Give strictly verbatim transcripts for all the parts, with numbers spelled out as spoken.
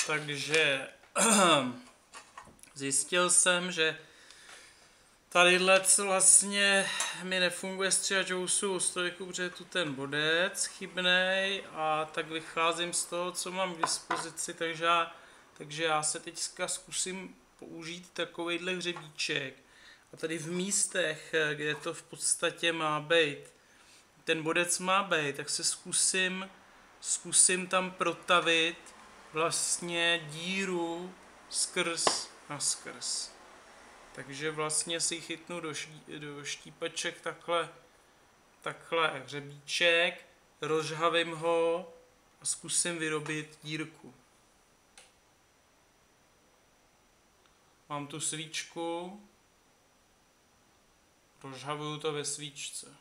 Takže zjistil jsem, že tadyhle vlastně mi nefunguje stříhač housů u strojku, protože je tu ten bodec chybnej a tak vycházím z toho, co mám k dispozici, takže já, takže já se teďka zkusím použít takovejhle hřebíček. A tady v místech, kde to v podstatě má být, ten bodec má být, tak se zkusím, zkusím tam protavit vlastně díru skrz na skrz. Takže vlastně si chytnu do, ští, do štípeček takhle, takhle hřebíček, rozžhavím ho a zkusím vyrobit dírku. Mám tu svíčku, rozžhavuju to ve svíčce.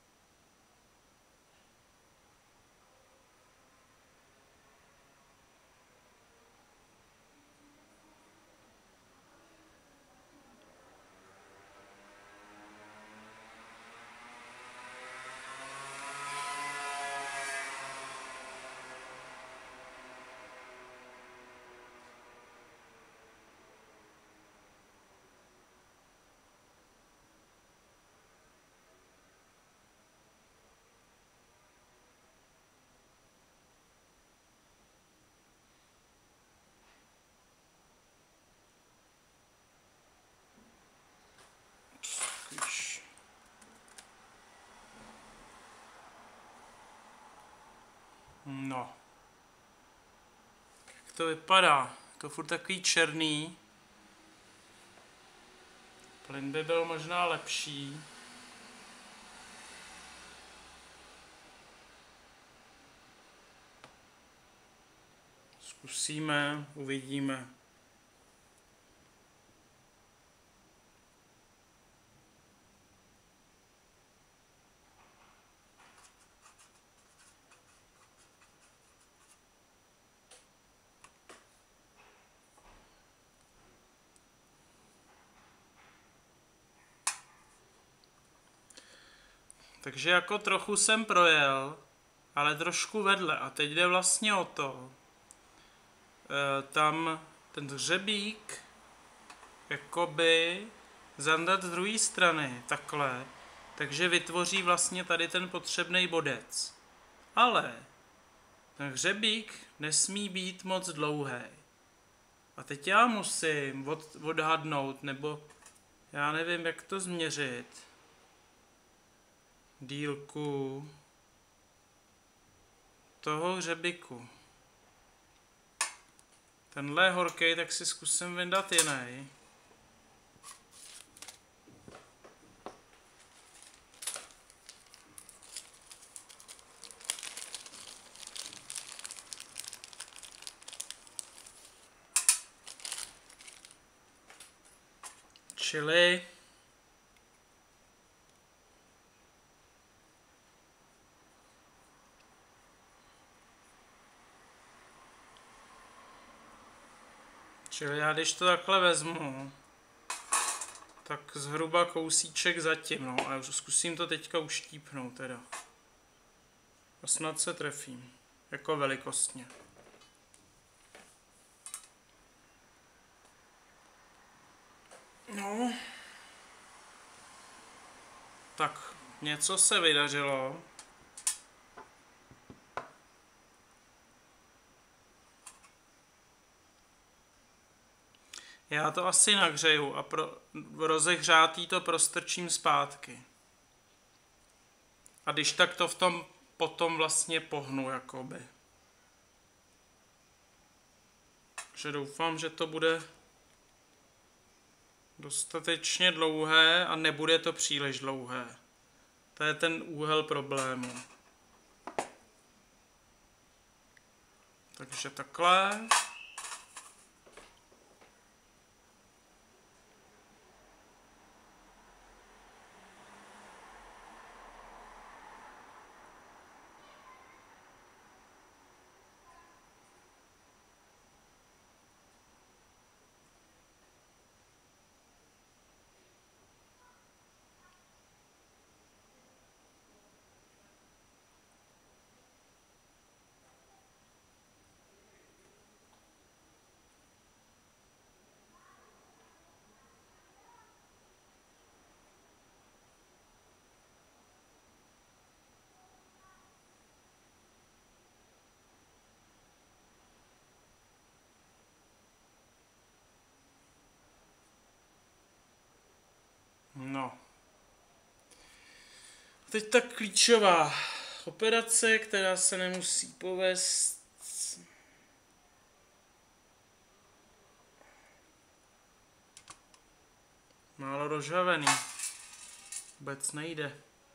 No. Jak to vypadá? To furt takový černý. Plyn by byl možná lepší. Zkusíme, uvidíme. Takže jako trochu jsem projel, ale trošku vedle. A teď jde vlastně o to, e, tam ten hřebík jakoby zandat z druhé strany, takhle, takže vytvoří vlastně tady ten potřebný bodec. Ale ten hřebík nesmí být moc dlouhý. A teď já musím od, odhadnout, nebo já nevím, jak to změřit, dílku toho hřebíku. Tenhle je horký, tak si zkusím vyndat jiný. Čili Čili já když to takhle vezmu, tak zhruba kousíček zatím, no a zkusím to teďka uštípnout teda. A snad se trefím, jako velikostně. No. Tak, něco se vydařilo. Já to asi nahřeju a pro rozehřátý to prostrčím zpátky. A když tak to v tom potom vlastně pohnu, jakoby. Takže doufám, že to bude dostatečně dlouhé a nebude to příliš dlouhé. To je ten úhel problému. Takže takhle. Teď ta klíčová operace, která se nemusí povést. Málo rozžhavený. Vůbec nejde.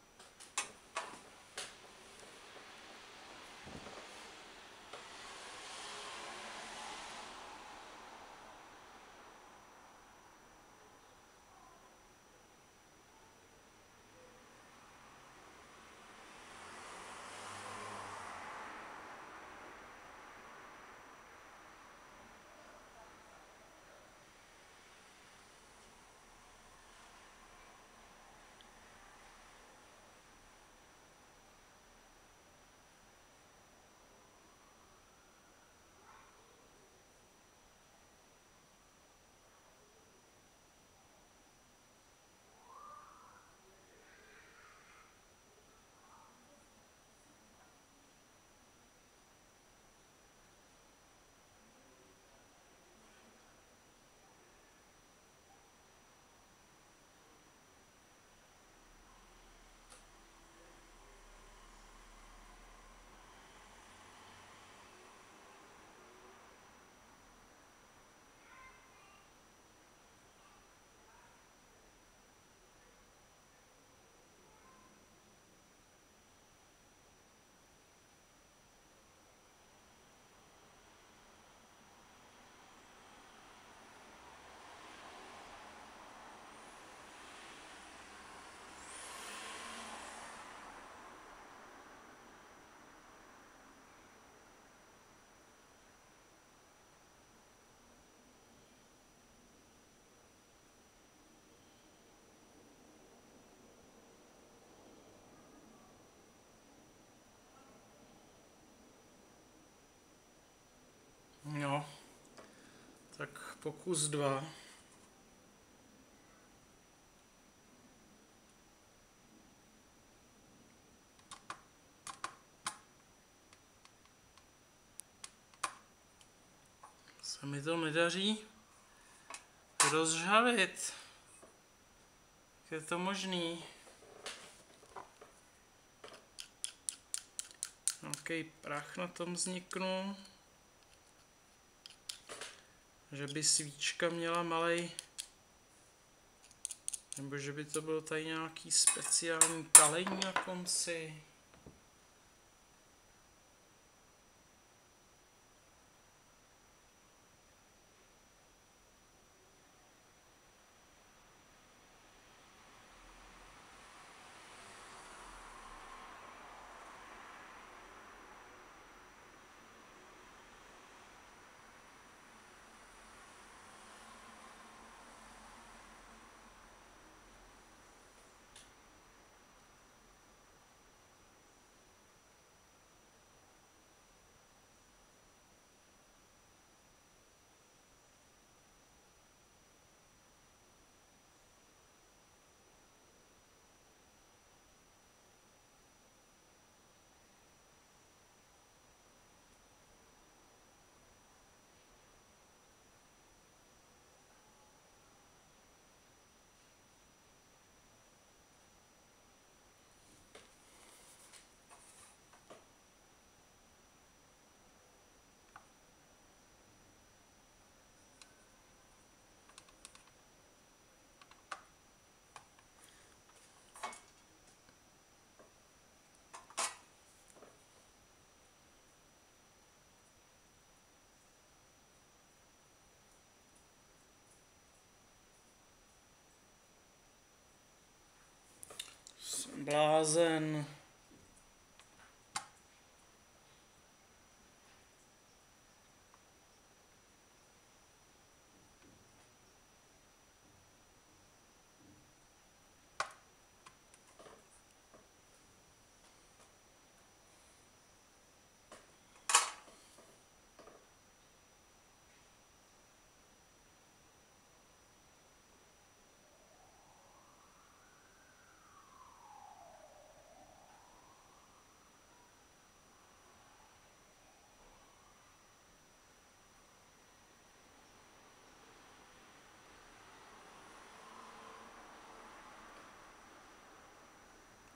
No, tak pokus dva. Se mi to nedaří rozžhavit. Jak je to možný? Nějaký prach na tom vzniknul. Že by svíčka měla malej, nebo že by to byl tady nějaký speciální kalení na konci. Jsem blázen.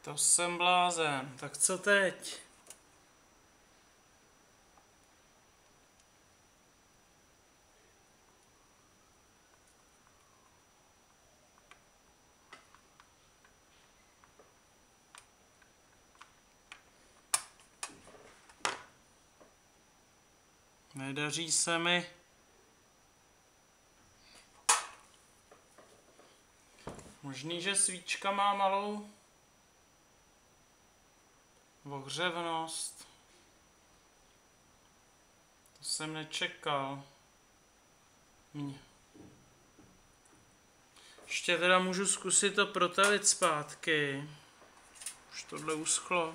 To jsem blázen. Tak co teď? Nedaří se mi. Možný, že svíčka má malou ohřevnost. To jsem nečekal. Mě. Ještě teda můžu zkusit to protavit zpátky. Už tohle uschlo.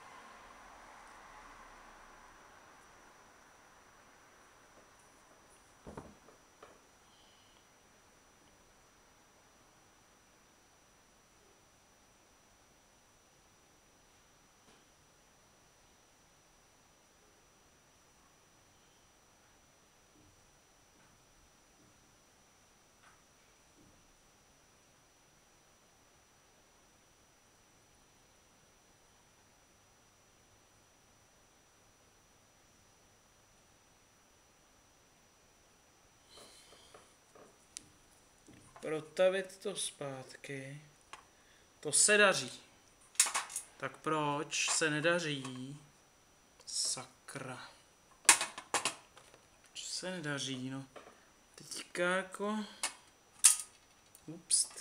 Protavit to zpátky. To se daří. Tak proč se nedaří? Sakra. Proč se nedaří, no? Teďka jako... Ups.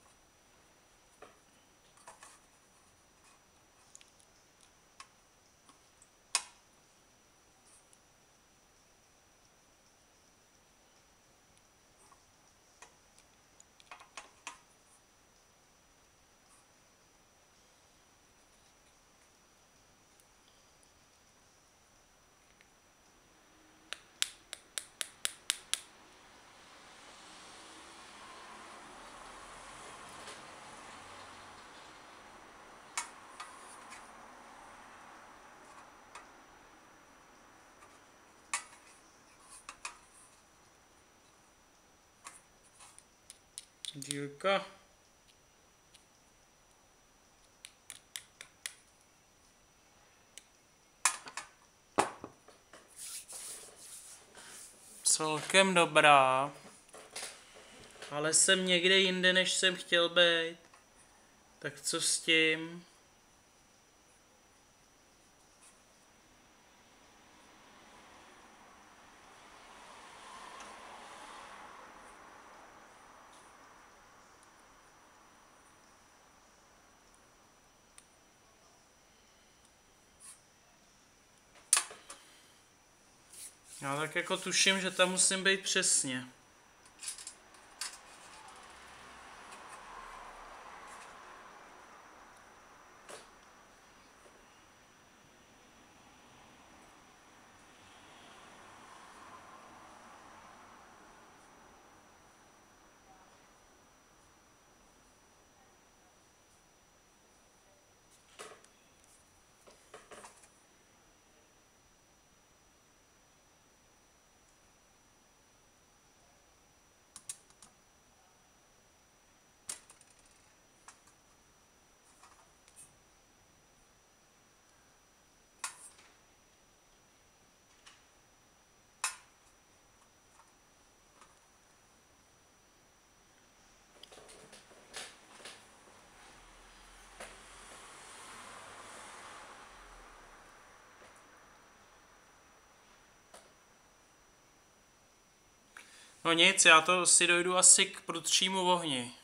Dílka. Celkem dobrá. Ale jsem někde jinde, než jsem chtěl být. Tak co s tím? Já tak jako tuším, že tam musím být přesně. No nic, já to si dojdu asi k prudšímu ohni.